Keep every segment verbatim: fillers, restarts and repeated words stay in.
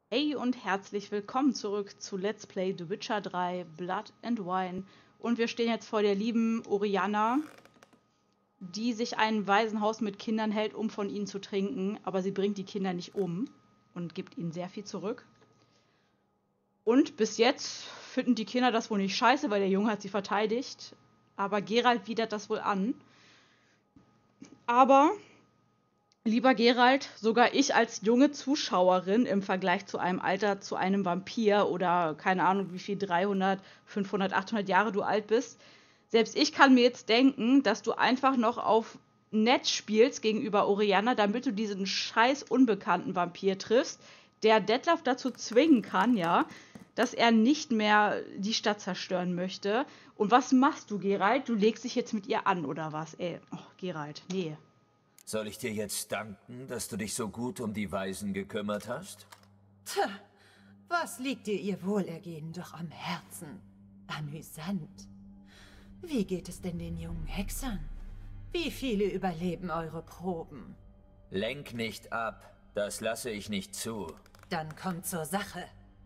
Hey und herzlich willkommen zurück zu Let's Play The Witcher drei Blood and Wine. Und wir stehen jetzt vor der lieben Orianna, die sich ein Waisenhaus mit Kindern hält, um von ihnen zu trinken. Aber sie bringt die Kinder nicht um und gibt ihnen sehr viel zurück. Und bis jetzt finden die Kinder das wohl nicht scheiße, weil der Junge hat sie verteidigt. Aber Geralt widert das wohl an. Aber... Lieber Geralt, sogar ich als junge Zuschauerin im Vergleich zu einem Alter zu einem Vampir oder keine Ahnung wie viel, dreihundert, fünfhundert, achthundert Jahre du alt bist, selbst ich kann mir jetzt denken, dass du einfach noch auf nett spielst gegenüber Orianna, damit du diesen scheiß unbekannten Vampir triffst, der Detlef dazu zwingen kann, ja, dass er nicht mehr die Stadt zerstören möchte. Und was machst du, Geralt? Du legst dich jetzt mit ihr an, oder was? Ey, oh, Geralt, nee. Soll ich dir jetzt danken, dass du dich so gut um die Waisen gekümmert hast? Tja, was liegt dir ihr Wohlergehen doch am Herzen? Amüsant. Wie geht es denn den jungen Hexern? Wie viele überleben eure Proben? Lenk nicht ab, das lasse ich nicht zu. Dann kommt zur Sache.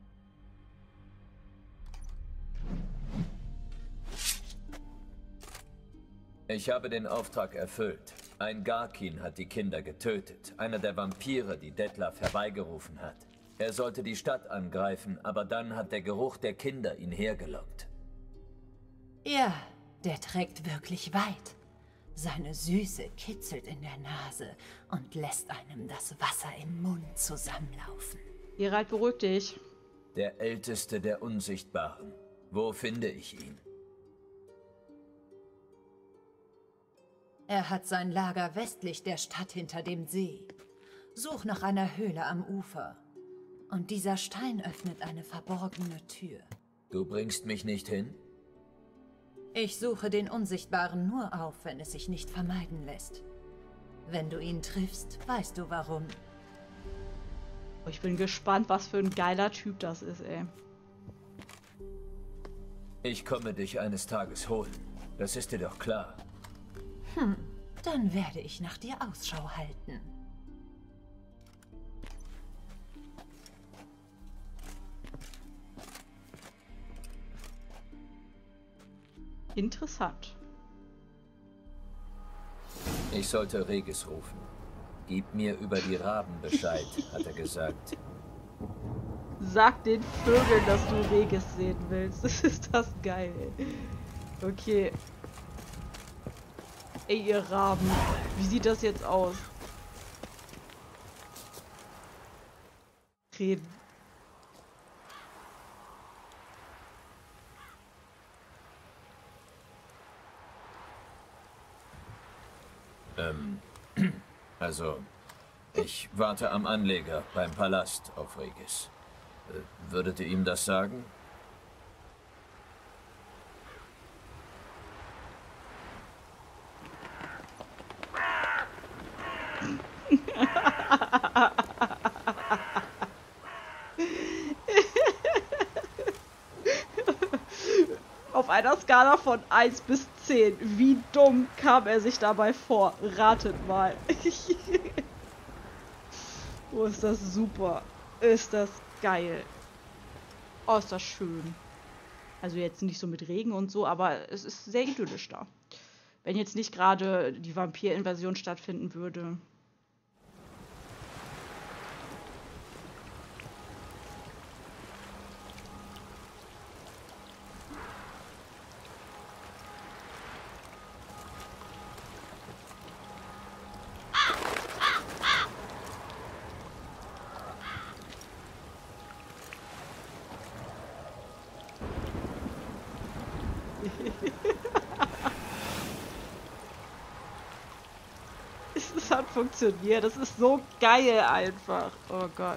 Ich habe den Auftrag erfüllt. Ein Garkin hat die Kinder getötet, einer der Vampire, die Detlef herbeigerufen hat. Er sollte die Stadt angreifen, aber dann hat der Geruch der Kinder ihn hergelockt. Ja, der trägt wirklich weit. Seine Süße kitzelt in der Nase und lässt einem das Wasser im Mund zusammenlaufen. Geralt, beruhig dich. Der Älteste der Unsichtbaren. Wo finde ich ihn? Er hat sein Lager westlich der Stadt hinter dem See. Such nach einer Höhle am Ufer. Und dieser Stein öffnet eine verborgene Tür. Du bringst mich nicht hin? Ich suche den Unsichtbaren nur auf, wenn es sich nicht vermeiden lässt. Wenn du ihn triffst, weißt du warum. Ich bin gespannt, was für ein geiler Typ das ist, ey. Ich komme dich eines Tages holen. Das ist dir doch klar. Hm, dann werde ich nach dir Ausschau halten. Interessant. Ich sollte Regis rufen. Gib mir über die Raben Bescheid, hat er gesagt. Sag den Vögeln, dass du Regis sehen willst. Das ist das geil, ey. Okay. Ey, ihr Raben. Wie sieht das jetzt aus? Reden. Ähm, also, ich warte am Anleger beim Palast auf Regis. Äh, würdet ihr ihm das sagen? Auf einer Skala von eins bis zehn. Wie dumm kam er sich dabei vor? Ratet mal. Oh, ist das super. Ist das geil. Oh, ist das schön. Also jetzt nicht so mit Regen und so, aber es ist sehr idyllisch da. Wenn jetzt nicht gerade die Vampirinvasion stattfinden würde. Es hat funktioniert. Das ist so geil einfach. Oh Gott.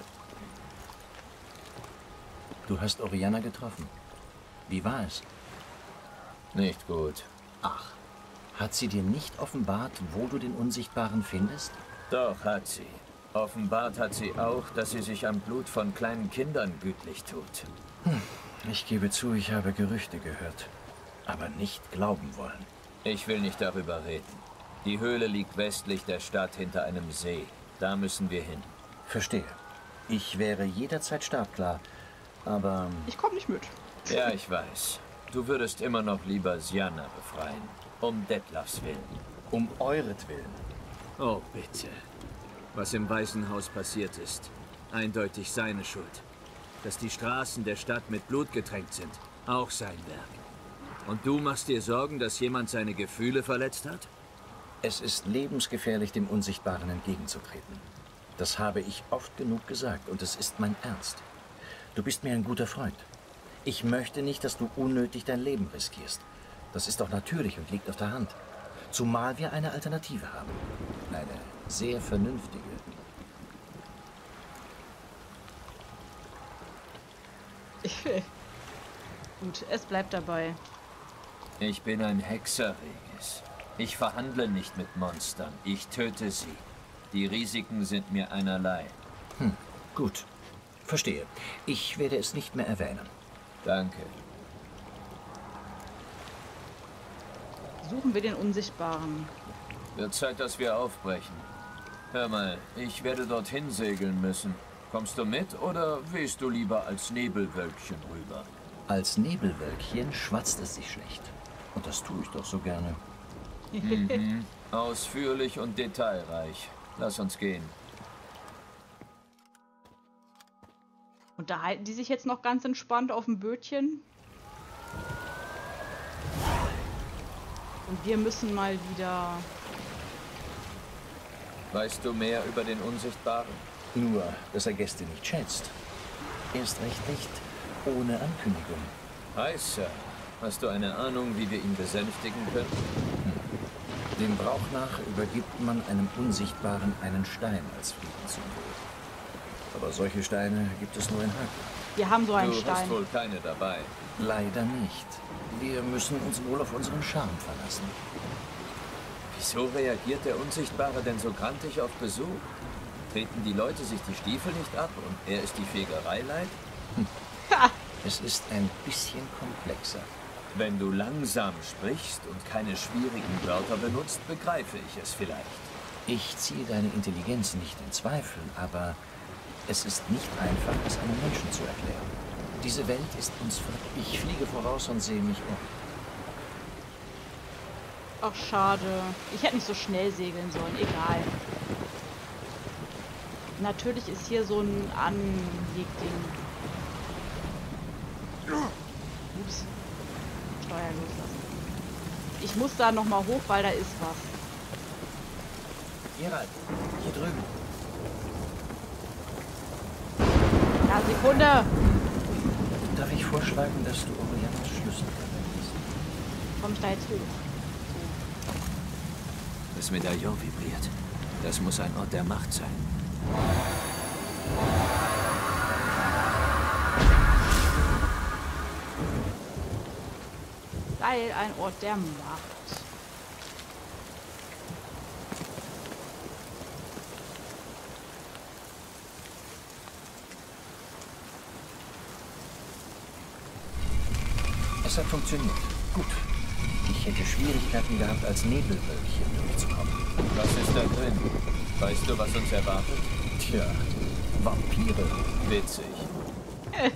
Du hast Orianna getroffen. Wie war es? Nicht gut. Ach, hat sie dir nicht offenbart, wo du den Unsichtbaren findest? Doch, hat sie. Offenbart hat sie auch, dass sie sich am Blut von kleinen Kindern gütlich tut. Hm, ich gebe zu, ich habe Gerüchte gehört, aber nicht glauben wollen. Ich will nicht darüber reden. Die Höhle liegt westlich der Stadt hinter einem See. Da müssen wir hin. Verstehe. Ich wäre jederzeit startklar, aber... Ich komme nicht mit. Ja, ich weiß. Du würdest immer noch lieber Sianna befreien. Um Detlefs Willen. Um euretwillen. Oh, bitte. Was im Weißen Haus passiert ist, eindeutig seine Schuld. Dass die Straßen der Stadt mit Blut getränkt sind, auch sein Werk. Und du machst dir Sorgen, dass jemand seine Gefühle verletzt hat? Es ist lebensgefährlich, dem Unsichtbaren entgegenzutreten. Das habe ich oft genug gesagt und es ist mein Ernst. Du bist mir ein guter Freund. Ich möchte nicht, dass du unnötig dein Leben riskierst. Das ist doch natürlich und liegt auf der Hand. Zumal wir eine Alternative haben. Eine sehr vernünftige. Ich will. Gut, es bleibt dabei. Ich bin ein Hexer, Regis. Ich verhandle nicht mit Monstern. Ich töte sie. Die Risiken sind mir einerlei. Hm, gut. Verstehe. Ich werde es nicht mehr erwähnen. Danke. Suchen wir den Unsichtbaren. Wird Zeit, dass wir aufbrechen. Hör mal, ich werde dorthin segeln müssen. Kommst du mit oder wehst du lieber als Nebelwölkchen rüber? Als Nebelwölkchen schwatzt es sich schlecht. Und das tue ich doch so gerne. Mhm. Ausführlich und detailreich. Lass uns gehen. Unterhalten die sich jetzt noch ganz entspannt auf dem Bötchen? Und wir müssen mal wieder... Weißt du mehr über den Unsichtbaren? Nur, dass er Gäste nicht schätzt. Erst recht nicht ohne Ankündigung. Hi, Sir. Hast du eine Ahnung, wie wir ihn besänftigen können? Hm. Dem Brauch nach übergibt man einem Unsichtbaren einen Stein als Friedenssymbol. Aber solche Steine gibt es nur in Hagrid. Wir haben so einen du Stein. Du hast wohl keine dabei. Leider nicht. Wir müssen uns wohl auf unseren Charme verlassen. Wieso reagiert der Unsichtbare denn so grantig auf Besuch? Treten die Leute sich die Stiefel nicht ab und er ist die Fegerei leid? Hm. Es ist ein bisschen komplexer. Wenn du langsam sprichst und keine schwierigen Wörter benutzt, begreife ich es vielleicht. Ich ziehe deine Intelligenz nicht in Zweifel, aber es ist nicht einfach, es einem Menschen zu erklären. Diese Welt ist uns fremd. Ich fliege voraus und sehe mich um. Ach, schade. Ich hätte nicht so schnell segeln sollen. Egal. Natürlich ist hier so ein Anlegding. Ups. Steuer loslassen. Ich muss da noch mal hoch, weil da ist was. Geralt, hier drüben. Ja, Sekunde. Darf ich vorschlagen, dass du Orianas Schlüssel verwendest? Komm ich da jetzt hoch? Das Medaillon vibriert. Das muss ein Ort der Macht sein. Geil, ein Ort der Macht. Es hat funktioniert. Gut. Ich hätte Schwierigkeiten gehabt, als Nebelwölkchen durchzukommen. Was ist da drin? Weißt du, was uns erwartet? Tja, Vampire. Witzig. Äh.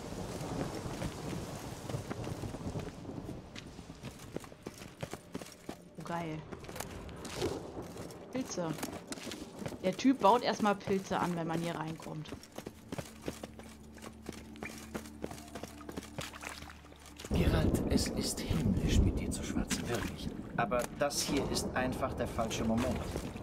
Oh, geil. Pilze. Der Typ baut erstmal Pilze an, wenn man hier reinkommt. Geralt, es ist himmlisch, mit dir zu schwatzen, wirklich. Aber das hier ist einfach der falsche Moment.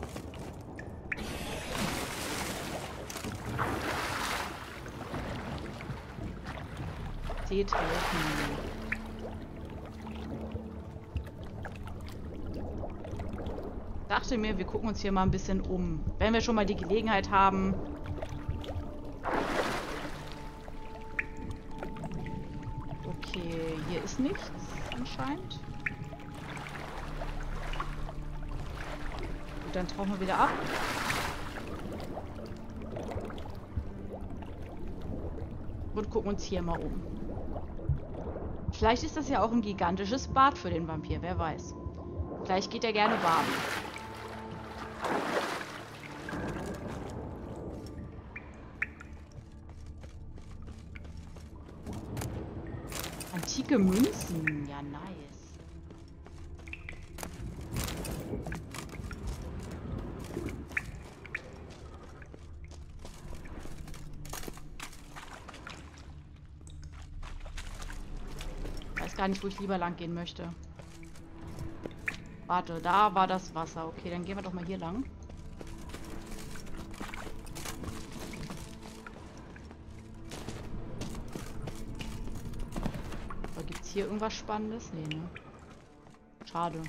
Tee trinken. Dachte mir, wir gucken uns hier mal ein bisschen um. Wenn wir schon mal die Gelegenheit haben. Okay, hier ist nichts anscheinend. Gut, dann tauchen wir wieder ab. Und gucken uns hier mal um. Vielleicht ist das ja auch ein gigantisches Bad für den Vampir, wer weiß. Vielleicht geht er gerne baden. Antike Münzen. Ja, nice. Ich weiß gar nicht, wo ich lieber lang gehen möchte. Warte, da war das Wasser. Okay, dann gehen wir doch mal hier lang. Aber gibt's hier irgendwas Spannendes? Nee, ne? Schade.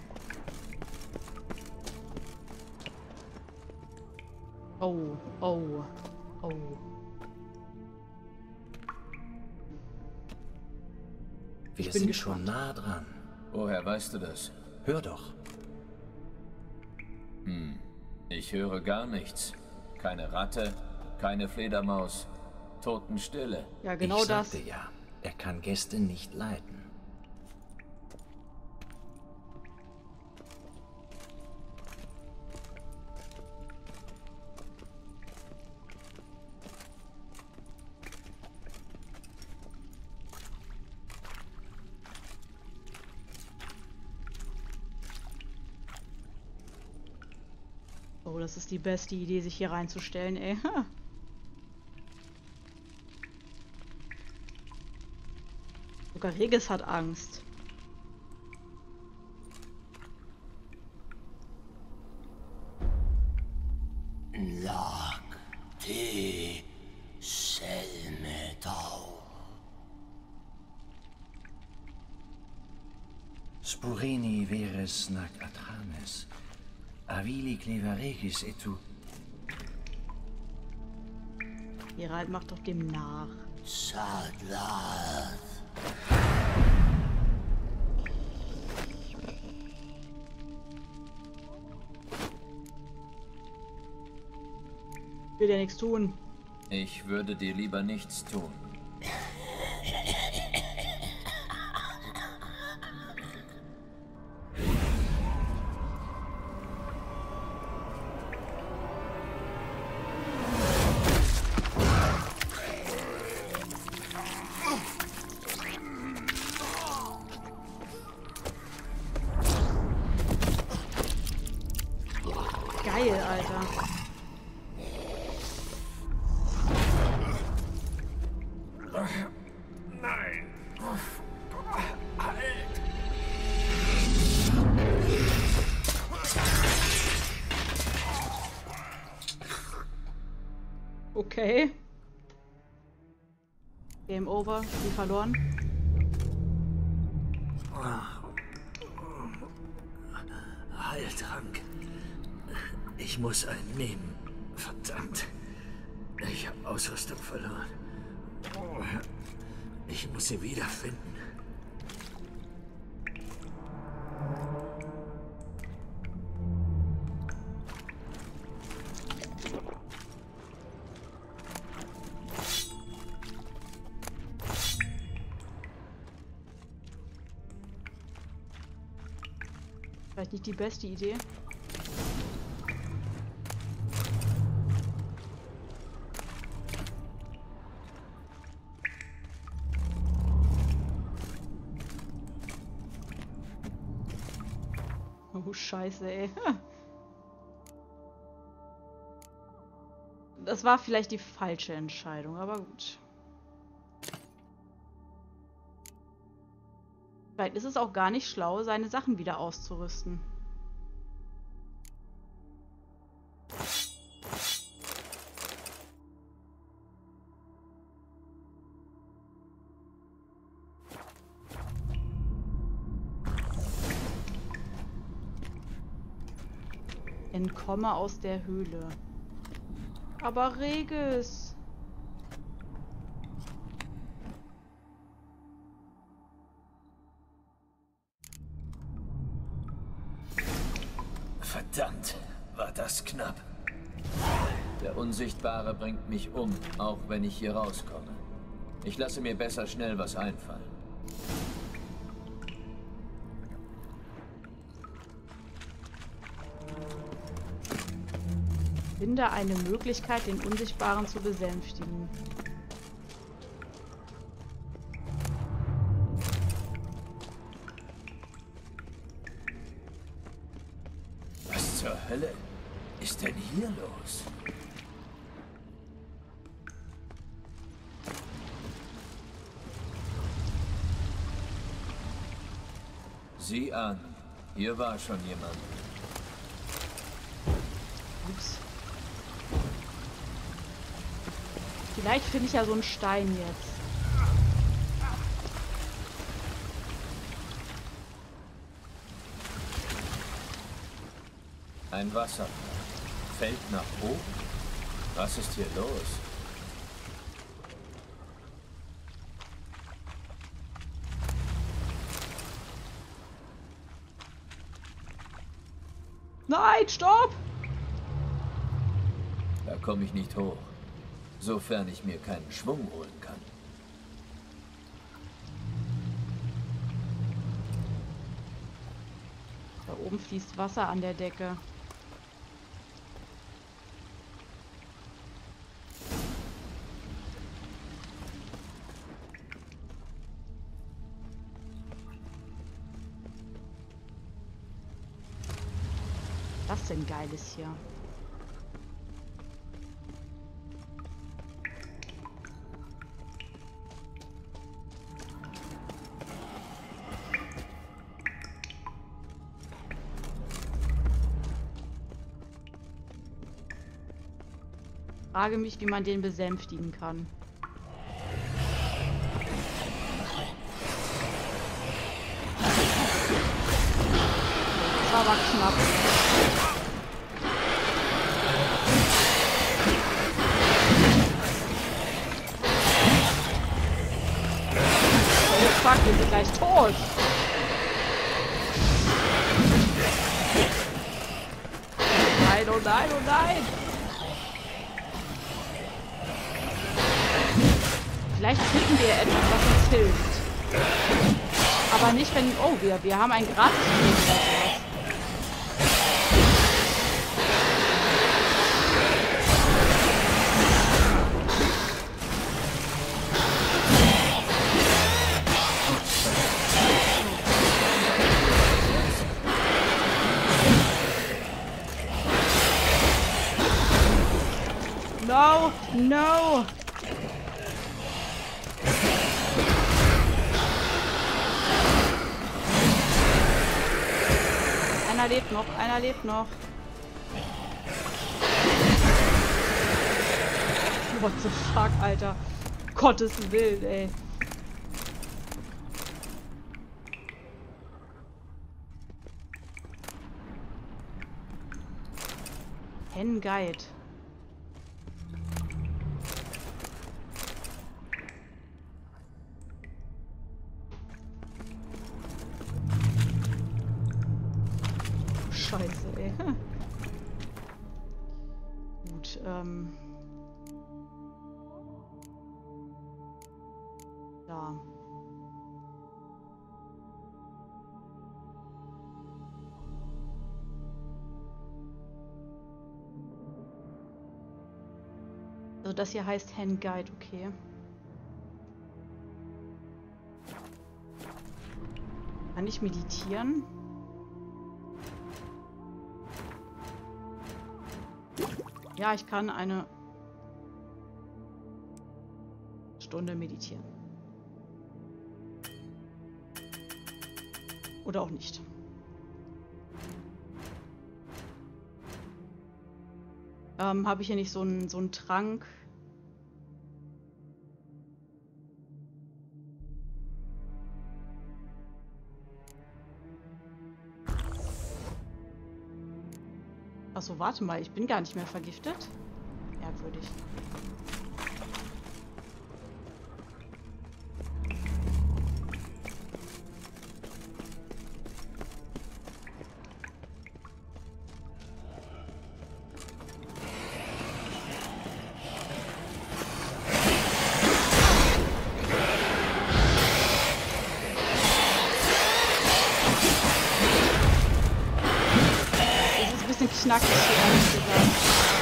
Oh, oh, oh. Wir bin sind gespannt. schon nah dran. Woher weißt du das? Hör doch. Hm, ich höre gar nichts. Keine Ratte, keine Fledermaus, Totenstille. Ja, genau ich das. sagte ja, er kann Gäste nicht leiten. Oh, das ist die beste Idee, sich hier reinzustellen, ey. Ha. Sogar Regis hat Angst. Lag te selmetau. Spurini veres nac atrames. Avili cleva regis et tu. Geralt macht doch dem nach. Sadlat. Will ja nichts tun. Ich würde dir lieber nichts tun. Geil, Alter. Nein! Okay. Game over. Spiel verloren. Heiltrank. Ich muss einen nehmen. Verdammt. Ich habe Ausrüstung verloren. Ich muss sie wiederfinden. Vielleicht nicht die beste Idee. Oh, scheiße, ey. Das war vielleicht die falsche Entscheidung, aber gut. Vielleicht ist es auch gar nicht schlau, seine Sachen wieder auszurüsten. Entkomme aus der Höhle. Aber Regis. Verdammt, war das knapp. Der Unsichtbare bringt mich um, auch wenn ich hier rauskomme. Ich lasse mir besser schnell was einfallen. Finde eine Möglichkeit, den Unsichtbaren zu besänftigen. Hölle ist denn hier los? Sieh an, hier war schon jemand. Ups. Vielleicht finde ich ja so einen Stein jetzt. Ein Wasser. Fällt nach oben. Was ist hier los? Nein, stopp! Da komme ich nicht hoch. Sofern ich mir keinen Schwung holen kann. Da oben fließt Wasser an der Decke. Was denn Geiles hier? Frage mich, wie man den besänftigen kann. Das war aber knapp. Oh fuck, wir sind gleich tot. Nein, oh nein, oh nein. Vielleicht finden wir etwas, was uns hilft. Aber nicht, wenn... Oh, wir, wir haben ein gratis No, no. Einer lebt noch, einer lebt noch. What the fuck, Alter. Gottes Willen, ey. Hen-Guide. Scheiße, ey. Gut, ähm... da. Also das hier heißt Hen-Guide, okay. Kann ich meditieren? Ja, ich kann eine Stunde meditieren. Oder auch nicht. Ähm, habe ich hier nicht so einen so einen Trank? Achso, warte mal, ich bin gar nicht mehr vergiftet? Merkwürdig. Knackig hier, ehrlich gesagt.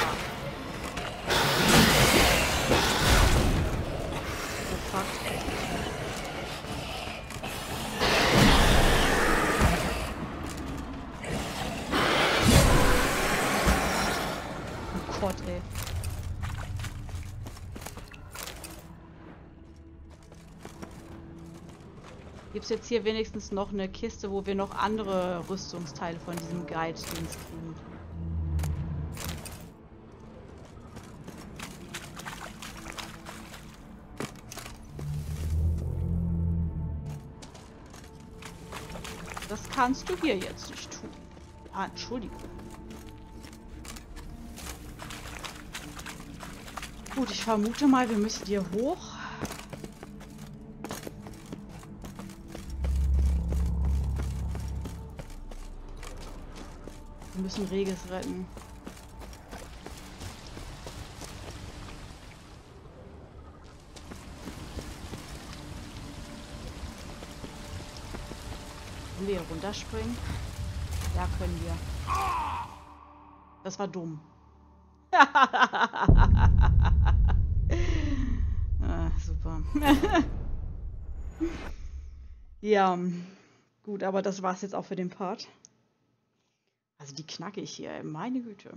Oh fuck. Gibt es jetzt hier wenigstens noch eine Kiste, wo wir noch andere Rüstungsteile von diesem Guide-Dings kriegen? Das kannst du hier jetzt nicht tun. Ah, Entschuldigung. Gut, ich vermute mal, wir müssen hier hoch. Wir müssen Regis retten. Können wir hier runterspringen? Ja, können wir. Das war dumm. Ah, super. Ja, gut, aber das war's jetzt auch für den Part. Also die knacke ich hier, meine Güte.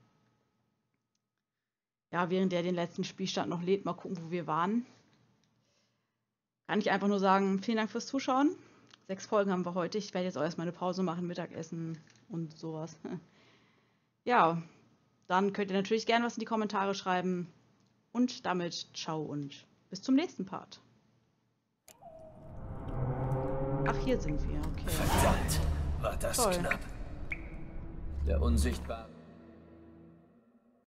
Ja, während der den letzten Spielstand noch lädt, mal gucken, wo wir waren. Kann ich einfach nur sagen, vielen Dank fürs Zuschauen. Sechs Folgen haben wir heute. Ich werde jetzt auch erstmal eine Pause machen, Mittagessen und sowas. Ja, dann könnt ihr natürlich gerne was in die Kommentare schreiben. Und damit ciao und bis zum nächsten Part. Ach, hier sind wir, okay. Verdammt, war das Toll. knapp. Der Unsichtbare.